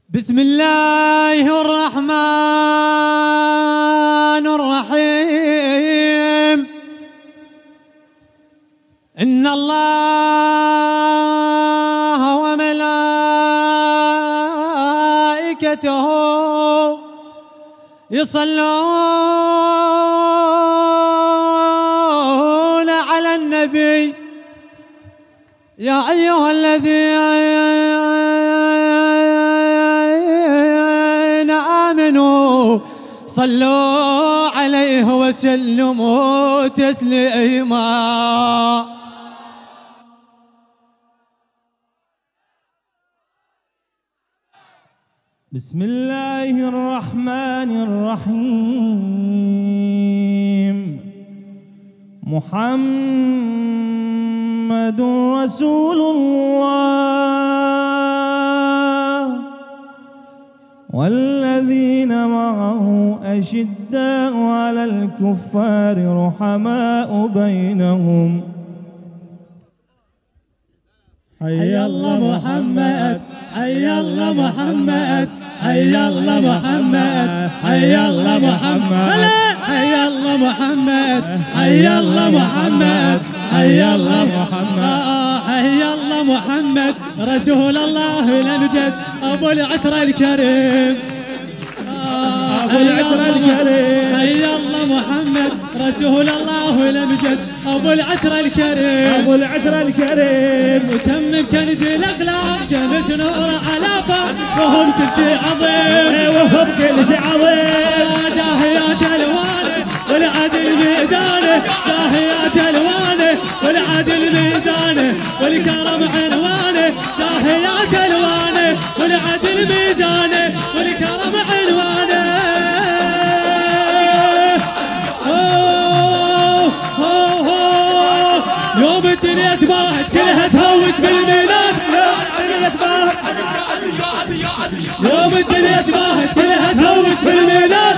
بسم الله الرحمن الرحيم. إن الله وملائكته يصلون على النبي يا أيها الذين آمنوا صلوا عليه وسلموا تسليما. بسم الله الرحمن الرحيم. محمد رسول الله والذين معه أشداء على الكفار رحماء بينهم. حي الله محمد، حي الله محمد، حي الله محمد، حي الله محمد، حي الله محمد، حي الله محمد، حي الله محمد، حي الله محمد رسول الله لنجد أبو العترة الكريم، أبو العترة الكريم، حي الله محمد رسول الله لنجد أبو العترة الكريم، أبو العترة الكريم. وتمم كنز الأخلاق شمس نور على فوق وهم كل شيء عظيم، وهم كل شيء عظيم. زاهيات ألوانه والعدل ميزانه، زاهيات ألوانه والعدل ميزانه والكرم عنوانه، زاهيات ألوانه والعدل ميزانه والكرم عنوانه. يوم الدنيا تباهت كلها تهوس بالميلاد، يوم الدنيا تباهت كلها تهوس بالميلاد،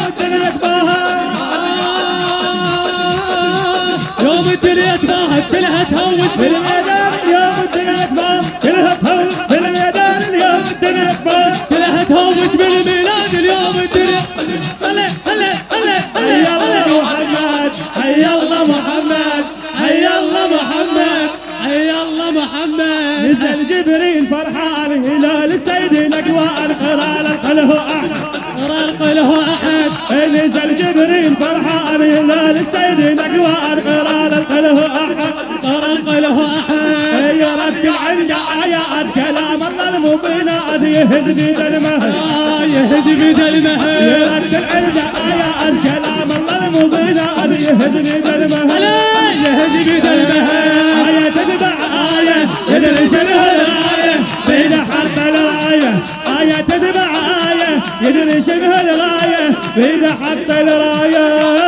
يوم الدنيا تباهت كلها تهوس بالميدان، يوم الدنيا تباهت كلها تهوس بالميدان، يوم الدنيا تباهت كلها تهوس بالميلاد. اليوم الدنيا هلا هلا هلا حي الله محمد، حي الله محمد، حي الله محمد، حي الله محمد. نزل جبريل فرحان هلال السيد الاكوان قرار القله احد، قرار القله احد. نزل جبريل فرحان هلال السيد الاكوان قرار القله احد، قرار القله احد. يرتل عند ايات كلام الله المبينات يهز بيد المهد، يهز بيد المهد. يرتل عند ايات كلام الله المبينات يهز بيد المهد، يهز بيد المهد. آية تتبع آية يدري شنو الغاية بين حق الراية، آية تتبع آية يدري شنو الغاية بين حق الراية.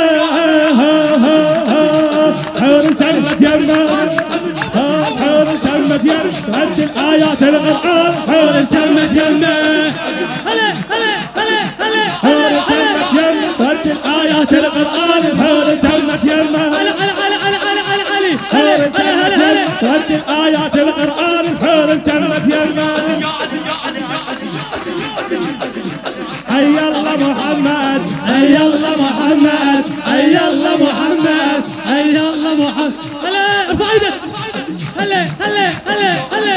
حور تمت يمه، حور تمت يمه ترتل آيات القرآن، حور تمت يمه، هلا هلا هلا هلا حور تمت يمه ترتل آيات القرآن، حور تمت يمه، حور تمت يمه ترتل آيات القرآن، حور تمت يمه. حي الله محمد، حي الله محمد، حي الله محمد، حي الله محمد. هلا ارفع ايدك، هلا هلا هلا هلا.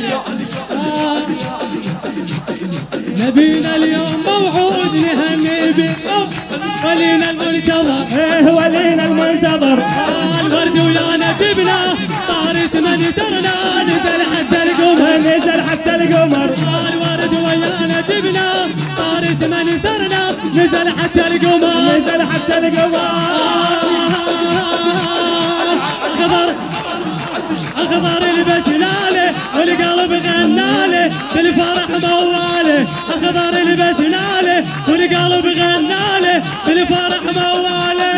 نبينا اليوم موعود نهني بالحب ولينا المنتظر، ولينا المنتظر. الورد ويانا جبنا طارس من درنا نزل حتى القمر، نزل حتى القمر. الورد ويانا جبنا طارس من درنا نزل حتى القمر، نزل حتى القمر. الخضر لبسناله والقلب غناله بالفرح مواله، الخضر لبسناله والقلب غناله بالفرح مواله.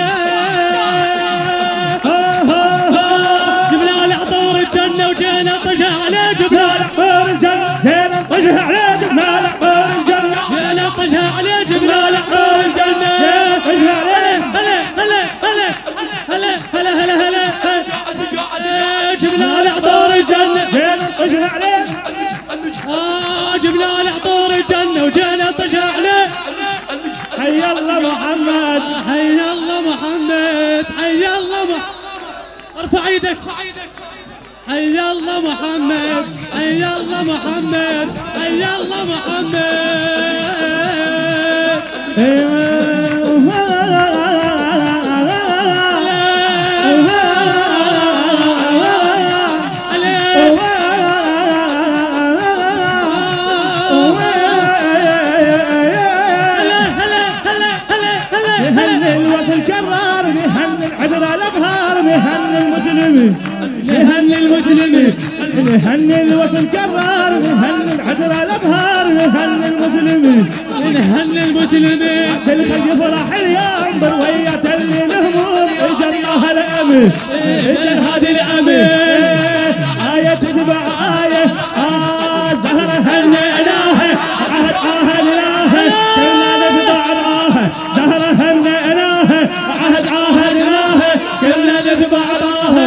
جبنا لعطور الجنة وجينا نطشها عليه، جبنا لعطور الجنة جينا نطشها عليه، جبنا لعطور الجنة جينا نطشها عليه، جبنا لعطور الجنة نطشها عليه. هلا هلا هلا هلا هلا هلا هلا. جبنا لعطور الجنة جينا نطشها عليه، جبنا لعطور الجنة وجانا طشع عليه. حي الله محمد حي الله محمد حي الله ارفع ايدك حي الله محمد حي الله محمد حي الله محمد. نهني المسلمين نهني الوصل كرار نهني العذر الابهار نهني المسلمين نهني المسلمين عبد الخلق فرح اليوم بروية اللي الهموم اجى الله الامين اجى هذه الامين آية تتبع آية زهرة هنيناها عهد عاهدناها كلنا نتبع ضاها زهرة هنيناها عهد عاهدناها كلنا نتبع ضاها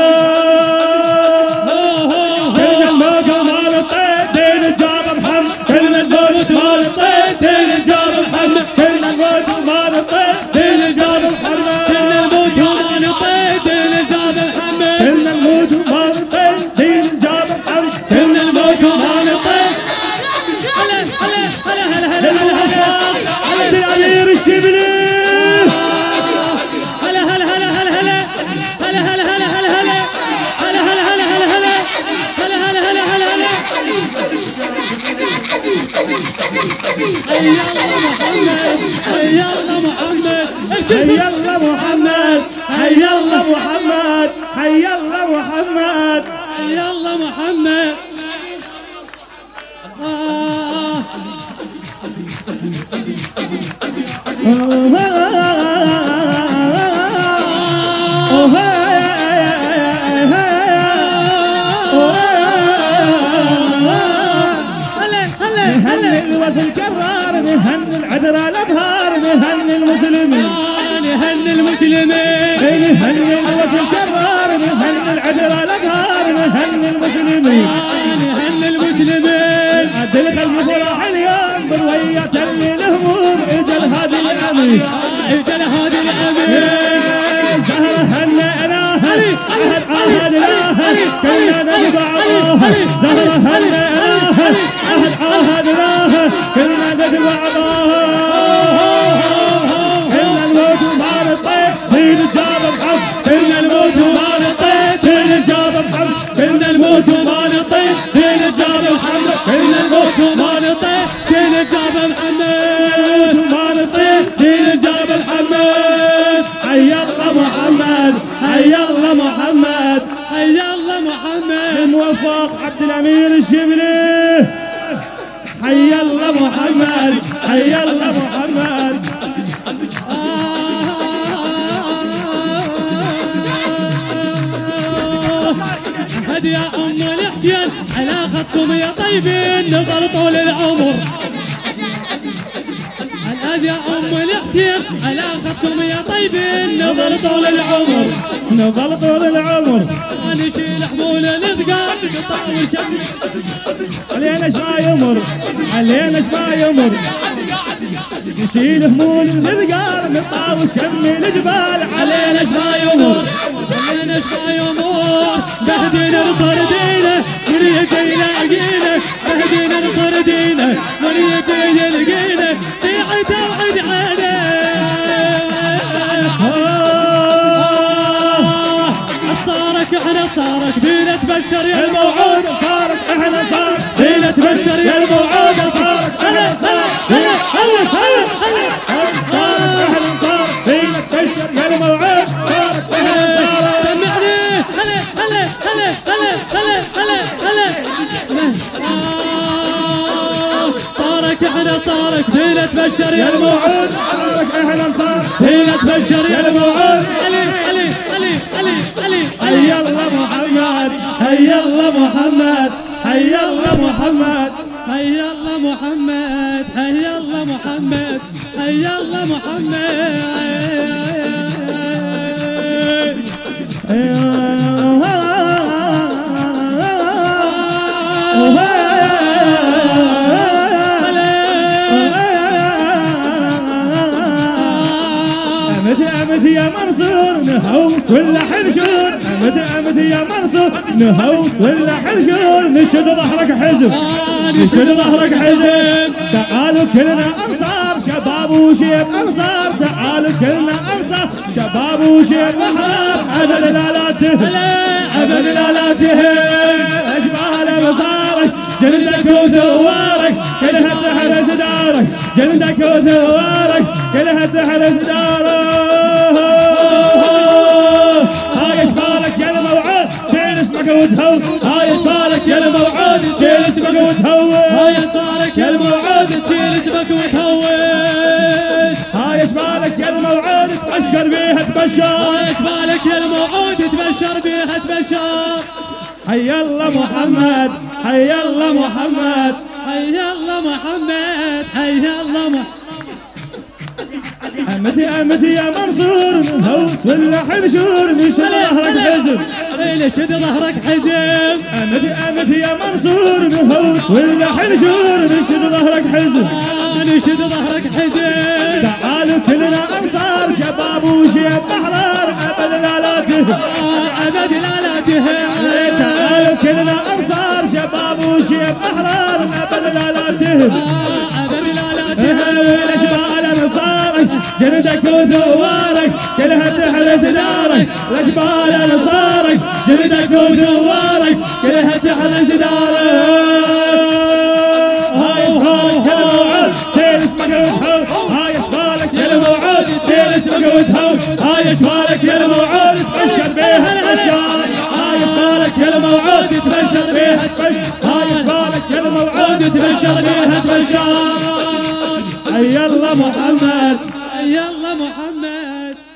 حي الله محمد حي الله محمد حي الله محمد حي الله محمد حي الله محمد. نهني الوصل كرار نهني العذر الابهار نهني المسلمين نهني المسلمين نهني الوصل كرار نهني العذر الابهار نهني المسلمين نهني المسلمين. عد الخلق فرح اليوم بروية اللي الهموم اجى هذه الامين اجى هذه الامين زهرة هنيناها عهد عاهدناها كلنا نتبع ضاها زهرة هنيناها عهد عاهدناها كلنا نتبع ضاها كلنا الموت وما نطيح دين الجاب محمد كلنا الموت وما نطيح دين الجاب محمد كلنا الموت وما نطيح دين الجاب محمد كلنا الموت وما نطيح دين الجاب محمد وما نطيح دين الجاب محمد. حي الله محمد حي الله محمد حي الله محمد. الموفق عبد الامير الشبلي حي الله محمد حي الله محمد. أحد يا أم الاحتيال علاقتكم يا طيبين نظل طول العمر. أحد يا أم الاحتيال علاقتكم يا طيبين نظل طول العمر. نظل طول العمر نشيل حمولة نثقال نقطع وشم علينا ايش ما يمر علينا ايش ما يمر نشيل همول نثقال نقطع وشم الجبال علينا ايش ما يمر علينا ايش ما يمر. مهدينا نصر دينه من يجي يلاقينا مهدينا نصر دينه من يجي يلقينا شيعة توحد عينه. صارك احنا صارك بينا تبشر يا الموعود صارك احنا صارك بينا تبشر يا الموعود صارك هلا هلا هلا هلا هلا صارك احنا صارك بينا تبشر يا الموعود صارك احنا صارك سمعني هلا هلا هلا هلا هلا هلا هلا صارك احنا صارك بينا تبشر يا الموعود صارك احنا صارك بينا تبشر يا الموعود. علي علي علي علي علي حي الله محمد حي الله محمد حي الله محمد حي الله محمد حي الله محمد حي الله محمد. نهوس ولا حنشور أمتي يا منصور نهوس ولا حنشور نشد ظهرك حزب نشد ظهرك حزب تعالوا كلنا أنصار شباب وشيب أنصار تعالوا كلنا أنصار شباب وشيب أحرار أبد لا تهل أبد لا تهل أشبال مصارك جلدك وثوارك كلها تحرس دارك جلدك وثوارك كلها تحرس دارك هاي اشبالك يا الموعود شيل اسمك وتهون هاي اشبالك يا الموعود شيل اسمك وتهون هاي انصارك يا الموعود تشيل اسمك وتهون هاي اشبالك يا الموعود تبشر بيها تبشر هاي اشبالك يا الموعود تبشر بيها تبشر حي الله محمد حي الله محمد حي الله محمد حي الله محمد أمتي يا منصور نهوس ولا حنشور نشد ظهرك حزب نشد ظهرك حزب أمتي يا منصور نهوس ولا حنشور نشد ظهرك حزب نشد ظهرك حزب تعالوا كلنا أنصار شباب وشيب أحرار أبد لا تهب أبد لا تهب تعالوا كلنا أنصار شباب وشيب أحرار أبد لا تهب أبد لا تهب الأشبال نصارك جلدك وثوارك كلها تحرس دارك الأشبال نصارك جلدك وثوارك كلها تحرس دارك هاي اشبالك يا الموعود شيل اسمك وتهون هاي اشبالك يا الموعود تبشر بيها تبشر هاي اشبالك يا الموعود تبشر بيها تبشر هاي اشبالك يا الموعود تبشر بيها تبشر حي الله محمد حي الله محمد